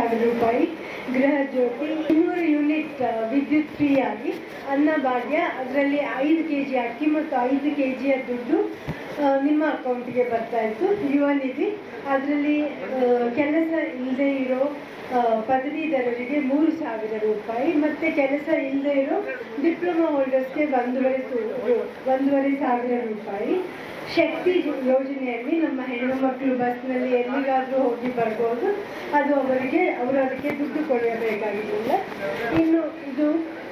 ರೂಪಾಯಿ, ಗೃಹ ಜ್ಯೋತಿ 200 ಯೂನಿಟ್ ವಿದ್ಯುತ್ ಫ್ರೀ ಆಗಿ, ಅನ್ನಭಾಗ್ಯ ಅದರಲ್ಲಿ 5 kg ಅಕ್ಕಿ ಮತ್ತು 5 kg ದುಡ್ಡು ನಿಮ್ಮ ಅಕೌಂಟ್ಗೆ ಬರ್ತಾ ಇತ್ತು. ಯುವ ನಿಧಿ ಅದರಲ್ಲಿ ಕೆಲಸ ಇಲ್ಲದೆ ಇರೋ ಪದವೀಧರರಿಗೆ 3,000 ರೂಪಾಯಿ ಮತ್ತು ಕೆಲಸ ಇಲ್ಲದೆ ಇರೋ ಡಿಪ್ಲೊಮಾ ಹೋಲ್ಡರ್ಸ್ಗೆ 1,500 ರೂಪಾಯಿ. ಶಕ್ತಿ ಯೋಜನೆಯಲ್ಲಿ ನಮ್ಮ ಹೆಣ್ಣು ಮಕ್ಕಳು ಬಸ್ನಲ್ಲಿ ಎಲ್ಲಿಗಾದರೂ ಹೋಗಿ ಬರ್ಬೋದು, ಅದು ಅವರು ಅದಕ್ಕೆ ದುಡ್ಡು ಕೊಡಬೇಕಾಗಿಲ್ಲ. ಇನ್ನು ಇದು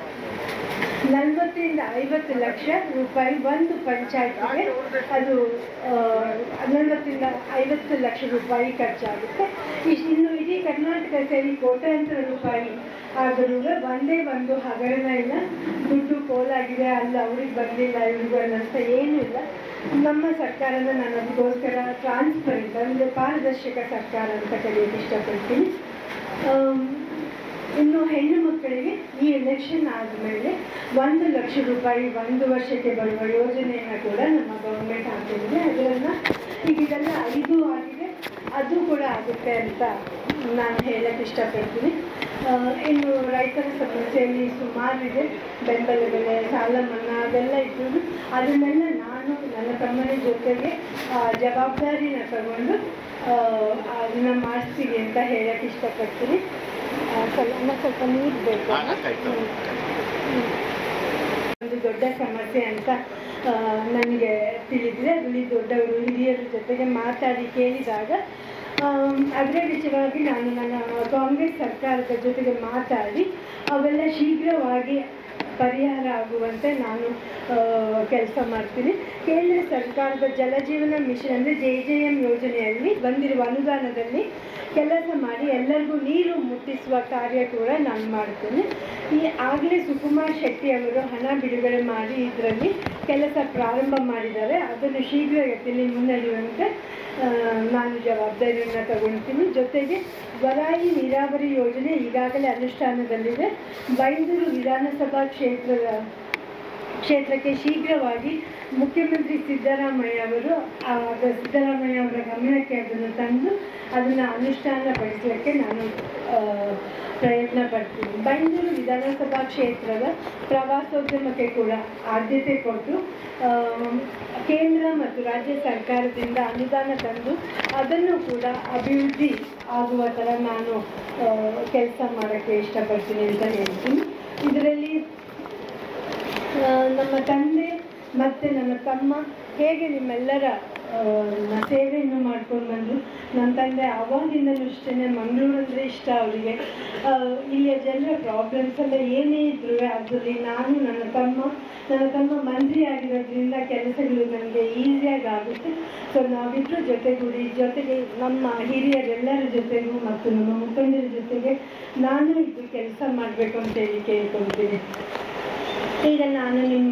40 ರಿಂದ 50 ಲಕ್ಷ ರೂಪಾಯಿ ಒಂದು ಪಂಚಾಯತ್ಗೆ, ಅದು 40 ರಿಂದ 50 ಲಕ್ಷ ರೂಪಾಯಿ ಖರ್ಚಾಗುತ್ತೆ. ಇನ್ನು ಇಡೀ ಕರ್ನಾಟಕ ಸೇರಿ ಕೋಟ್ಯಾಂತರ ರೂಪಾಯಿ ಆದರೂ ಒಂದೇ ಒಂದು ಹಗರಣ ಇಲ್ಲ, ದುಡ್ಡು ಪೋಲಾಗಿದೆ, ಅಲ್ಲ ಅವ್ರಿಗೆ ಬರಲಿಲ್ಲ ಇವ್ರಿಗೂ ಅನ್ನೋಂಥ ಏನೂ ಇಲ್ಲ. ನಮ್ಮ ಸರ್ಕಾರದ ನಾನು ಅದಕ್ಕೋಸ್ಕರ ಟ್ರಾನ್ಸ್ಪರೆಂಟ್ ಅಂದರೆ ಪಾರದರ್ಶಕ ಸರ್ಕಾರ ಅಂತ ಕರೆಯೋಕ್ಕೆ ಇಷ್ಟಪಡ್ತೀನಿ. ಇನ್ನು ಹೆಣ್ಣು ಮಕ್ಕಳಿಗೆ ಈ ಎಲೆಕ್ಷನ್ ಆದಮೇಲೆ 1 ಲಕ್ಷ ರೂಪಾಯಿ 1 ವರ್ಷಕ್ಕೆ ಬರುವ ಯೋಜನೆಯನ್ನು ಕೂಡ ನಮ್ಮ ಗೌರ್ಮೆಂಟ್ ಹಾಕಿದೆ. ಅದನ್ನು ಈಗ ಇದೆಲ್ಲ 5 ಆಗಿದೆ, ಅದು ಕೂಡ ಆಗುತ್ತೆ ಅಂತ ನಾನು ಹೇಳಕ್ಕೆ ಇಷ್ಟಪಡ್ತೀನಿ. ಇನ್ನು ರೈತರ ಸಮಸ್ಯೆಯಲ್ಲಿ ಸುಮಾರಿದೆ, ಬೆಂಬಲ ಬೆಲೆ, ಸಾಲ ಮನ್ನಾ ಅದೆಲ್ಲ ಇದ್ದು ಅದನ್ನೆಲ್ಲ ನಾನು ನನ್ನ ತಮ್ಮನ ಜೊತೆಗೆ ಜವಾಬ್ದಾರಿನ ತಗೊಂಡು ಅದನ್ನು ಮಾಡಿಸ್ತೀವಿ ಅಂತ ಹೇಳಕ್ಕೆ ಇಷ್ಟಪಡ್ತೀನಿ. ಸ್ವಲ್ಪ ನೀರು ಬೇಕು. ಒಂದು ದೊಡ್ಡ ಸಮಸ್ಯೆ ಅಂತ ನನಗೆ ತಿಳಿದಿದೆ. ಅದರಲ್ಲಿ ದೊಡ್ಡವರು ಹಿರಿಯರ ಜೊತೆಗೆ ಮಾತಾಡಿ ಕೇಳಿದಾಗ ಅದರ ವಿಷಯವಾಗಿ ನಾನು ನನ್ನ ಕಾಂಗ್ರೆಸ್ ಸರ್ಕಾರದ ಜೊತೆಗೆ ಮಾತಾಡಿ ಅವೆಲ್ಲ ಶೀಘ್ರವಾಗಿ ಪರಿಹಾರ ಆಗುವಂತೆ ನಾನು ಕೆಲಸ ಮಾಡ್ತೀನಿ. ಕೇಂದ್ರ ಸರ್ಕಾರದ ಜಲಜೀವನ ಮಿಷನ್ ಅಂದರೆ JJM ಯೋಜನೆಯಲ್ಲಿ ಬಂದಿರುವ ಅನುದಾನದಲ್ಲಿ ಕೆಲಸ ಮಾಡಿ ಎಲ್ಲರಿಗೂ ನೀರು ಮುಟ್ಟಿಸುವ ಕಾರ್ಯ ಕೂಡ ನಾನು ಮಾಡ್ತೀನಿ. ಆಗಲೇ ಸುಕುಮಾರ್ ಶೆಟ್ಟಿ ಅವರು ಹಣ ಬಿಡುಗಡೆ ಮಾಡಿ ಇದರಲ್ಲಿ ಕೆಲಸ ಪ್ರಾರಂಭ ಮಾಡಿದ್ದಾರೆ. ಅದನ್ನು ಶೀಘ್ರಗತಿಯಲ್ಲಿ ಮುನ್ನಡೆಯುವಂತೆ ನಾನು ಜವಾಬ್ದಾರಿಯನ್ನು ತಗೊಳ್ತೀನಿ. ಜೊತೆಗೆ ವರಾಯಿ ನೀರಾವರಿ ಯೋಜನೆ ಈಗಾಗಲೇ ಅನುಷ್ಠಾನದಲ್ಲಿದೆ. ಬೈಂದೂರು ವಿಧಾನಸಭಾ ಕ್ಷೇತ್ರಕ್ಕೆ ಶೀಘ್ರವಾಗಿ ಮುಖ್ಯಮಂತ್ರಿ ಸಿದ್ದರಾಮಯ್ಯ ಅವರ ಗಮನಕ್ಕೆ ಅದನ್ನು ತಂದು ಅದನ್ನು ಅನುಷ್ಠಾನಪಡಿಸಲಿಕ್ಕೆ ನಾನು ಪ್ರಯತ್ನ ಪಡ್ತೀನಿ. ಬೈಂದೂರು ವಿಧಾನಸಭಾ ಕ್ಷೇತ್ರದ ಪ್ರವಾಸೋದ್ಯಮಕ್ಕೆ ಕೂಡ ಆದ್ಯತೆ ಕೊಟ್ಟು ಕೇಂದ್ರ ಮತ್ತು ರಾಜ್ಯ ಸರ್ಕಾರದಿಂದ ಅನುದಾನ ತಂದು ಅದನ್ನು ಕೂಡ ಅಭಿವೃದ್ಧಿ ಆಗುವ ಥರ ನಾನು ಕೆಲಸ ಮಾಡೋಕ್ಕೆ ಇಷ್ಟಪಡ್ತೀನಿ ಅಂತ ಹೇಳ್ತೀನಿ. ಇದರಲ್ಲಿ ನಮ್ಮ ತಂದೆ ಮತ್ತು ನನ್ನ ತಮ್ಮ ಹೇಗೆ ನಿಮ್ಮೆಲ್ಲರ ಸೇವೆಯನ್ನು ಮಾಡ್ಕೊಂಡು ಬಂದರು. ನನ್ನ ತಂದೆ ಆವಾಗಿಂದಲೂ ಅಷ್ಟೇ, ಮಂಗಳೂರು ಅಂದರೆ ಇಷ್ಟ ಅವರಿಗೆ. ಇಲ್ಲಿಯ ಜನರ ಪ್ರಾಬ್ಲಮ್ಸ್ ಎಲ್ಲ ಏನೇ ಇದ್ರೂ ಅದರಲ್ಲಿ ನಾನು ನನ್ನ ತಮ್ಮ ಮಂತ್ರಿ ಆಗಿರೋದ್ರಿಂದ ಕೆಲಸಗಳು ನನಗೆ ಈಸಿಯಾಗಿ ಆಗುತ್ತೆ. ಸೊ ನಾವಿಬ್ಬರು ಜೊತೆಗೆ ನಮ್ಮ ಹಿರಿಯರೆಲ್ಲರ ಜೊತೆಗೂ ಮತ್ತು ನಮ್ಮ ಮುಖಂಡರ ಜೊತೆಗೆ ನಾನು ಇದು ಕೆಲಸ ಮಾಡಬೇಕು ಅಂತ ಹೇಳಿ ಕೇಳ್ಕೊಳ್ತೀನಿ. ಈಗ ನಾನು ನಿಮ್ಮ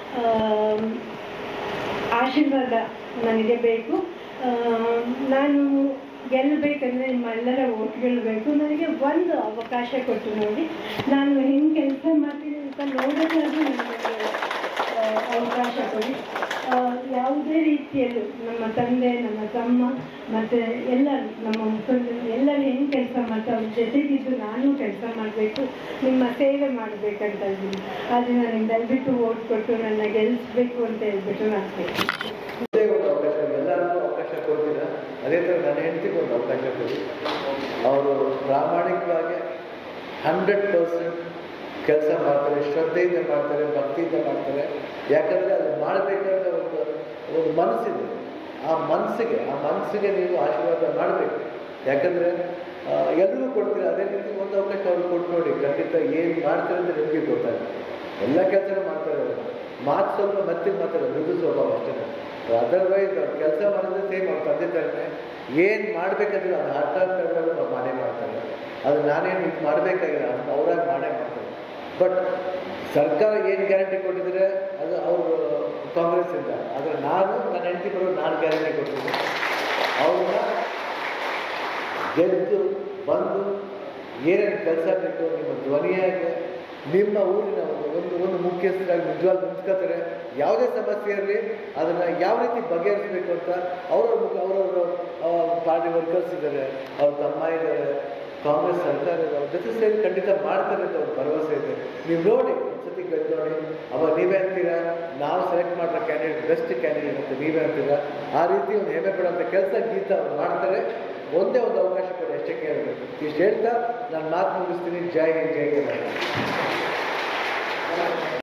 ಆಶೀರ್ವಾದ ನನಗೆ ಬೇಕು. ನಾನು ಗೆಲ್ಲಬೇಕಂದ್ರೆ ನಿಮ್ಮೆಲ್ಲರ ಓಟ್ಗಳು ಬೇಕು. ನನಗೆ ಒಂದು ಅವಕಾಶ ಕೊಟ್ಟು ನೋಡಿ, ನಾನು ಹೆಂಗೆ ಕೆಲಸ ಮಾಡ್ತೀನಿ ಅಂತ ನೋಡೋದಾದ್ರೂ ನನಗೆ ಅವಕಾಶ ಕೊಡಿ. ಯಾವುದೇ ರೀತಿಯಲ್ಲೂ ನಮ್ಮ ತಂದೆ, ನನ್ನ ತಮ್ಮ ಮತ್ತು ಎಲ್ಲರೂ ನಮ್ಮ ಮುಖಂಡರು ಎಲ್ಲರೂ ಹೆಂಗೆ ಕೆಲಸ ಮಾಡ್ತಾರೆ ಅವ್ರ ಜೊತೆಗಿದ್ದು ನಾನು ಕೆಲಸ ಮಾಡಬೇಕು, ನಿಮ್ಮ ಸೇವೆ ಮಾಡಬೇಕಂತ ಇದ್ದೀನಿ. ಆದರೆ ನನಗೆ ದಯವಿಟ್ಟು ಓಟ್ ಕೊಟ್ಟು ನನ್ನ ಗೆಲ್ಲಿಸ್ಬೇಕು ಅಂತ ಹೇಳ್ಬಿಟ್ಟು ನಾನು ಎಲ್ಲರಿಗೂ ಅವಕಾಶ ಕೊಡ್ತೀರ. ಅದೇ ಥರ ನನ್ನ ಹೆಂಡತಿಗೆ ಒಂದು ಅವಕಾಶ ಕೊಡಿ. ಅವರು ಪ್ರಾಮಾಣಿಕವಾಗಿ 100% ಕೆಲಸ ಮಾಡ್ತಾರೆ, ಶ್ರದ್ಧೆಯಿಂದ ಮಾಡ್ತಾರೆ, ಭಕ್ತಿಯಿಂದ ಮಾಡ್ತಾರೆ. ಯಾಕಂದರೆ ಅದು ಮಾಡಬೇಕಂತ ಒಂದು ಮನಸ್ಸಿದೆ. ಆ ಮನಸ್ಸಿಗೆ ನೀವು ಆಶೀರ್ವಾದ ಮಾಡಬೇಕು. ಯಾಕಂದರೆ ಎಲ್ಲರಿಗೂ ಕೊಡ್ತೀರ, ಅದೇ ರೀತಿ ಒಂದು ಅವಕಾಶ ಅವ್ರಿಗೆ ಕೊಟ್ಟು ನೋಡಿ. ಖಂಡಿತ ಏನು ಮಾಡ್ತಾರೆ ಅಂತ ನಿಮಗೆ ಗೊತ್ತಾಗುತ್ತೆ. ಎಲ್ಲ ಕೆಲಸನೂ ಮಾಡ್ತಾರೆ ಅವರು. ಮಾತು ಸ್ವಲ್ಪ ಮಾತಾಡೋದು ಮೃದು ಸ್ವಭಾವ ಅಷ್ಟೇ. ಅದರ್ವೈಸ್ ಅವ್ರು ಕೆಲಸ ಮಾಡಿದ್ರೆ ಸೇಮ್ ಅವ್ರು ತಂದೆ ಥರನೇ ಏನು ಮಾಡಬೇಕಂದ್ರೆ ಅದು ಹಠಾತ್ ಮಾಡೇ ಮಾಡ್ತಾರೆ. ಅದು ನಾನೇನು ಇದು ಮಾಡಬೇಕಾಗಿಲ್ಲ, ಅದು ಅವ್ರಾಗಿ ಮಾಡೇ ಮಾಡ್ತಾರೆ. ಬಟ್ ಸರ್ಕಾರ ಏನು ಗ್ಯಾರಂಟಿ ಕೊಟ್ಟಿದ್ರೆ ಅದು ಅವರು ಕಾಂಗ್ರೆಸ್ಸಿಂದ. ಆದರೆ ನಾನು ನನ್ನ ಹೆಂಡತಿ ಬರೋ ನಾನು ಗ್ಯಾರಂಟಿ ಕೊಡ್ತೀನಿ. ಅವ್ರನ್ನ ಗೆದ್ದು ಬಂದು ಏನೇನು ಕೆಲಸ ಬೇಕು ನಿಮ್ಮ ಧ್ವನಿಯಾಗಿ ನಿಮ್ಮ ಊರಿನ ಒಂದು ಮುಖ್ಯಸ್ಥರಾಗಿ ನಿಜವಾಗ್ಲೂ ನಿಂತ್ಕೋತಾರೆ. ಯಾವುದೇ ಸಮಸ್ಯೆ ಇರಲಿ ಅದನ್ನು ಯಾವ ರೀತಿ ಬಗೆಹರಿಸಬೇಕು ಅಂತ ಅವರವ್ರ ಪಾರ್ಟಿ ವರ್ಕರ್ಸ್ ಇದ್ದಾರೆ, ಅವ್ರ ತಮ್ಮ ಇದ್ದಾರೆ, ಕಾಂಗ್ರೆಸ್ ಸರ್ಕಾರ ಅವ್ರ ಜೊತೆ ಸೇರಿ ಖಂಡಿತ ಮಾಡ್ತಾರೆ ಅಂತ ಅವ್ರ ಭರವಸೆ ಇದೆ. ನೀವು ನೋಡಿ ಒಂದ್ಸತಿ ಗೆದ್ದು ನೋಡಿ, ಅವಾಗ ನೀವೇ ಅಂತೀರಾ ನಾವು ಸೆಲೆಕ್ಟ್ ಮಾಡಿರೋ ಕ್ಯಾಂಡಿಡೇಟ್ ಬೆಸ್ಟ್ ಕ್ಯಾಂಡಿಡೇಟ್ ಅಂತ ನೀವೇ ಅಂತೀರಾ. ಆ ರೀತಿ ಒಂದು ಹೆಮ್ಮೆ ಪಡುವಂಥ ಕೆಲಸ ಗೀತಾ ಅವ್ರು ಮಾಡ್ತಾರೆ. ಒಂದೇ ಒಂದು ಅವಕಾಶ ಕೊಡಿ ಅಷ್ಟೇ ಕೇಳಬೇಕು. ಇಷ್ಟು ಹೇಳ್ತಾ ನಾನು ಮಾತು ಮುಗಿಸ್ತೀನಿ. ಜೈ ಹಿಂದ್, ಜೈ ಕರ್ನಾಟಕ.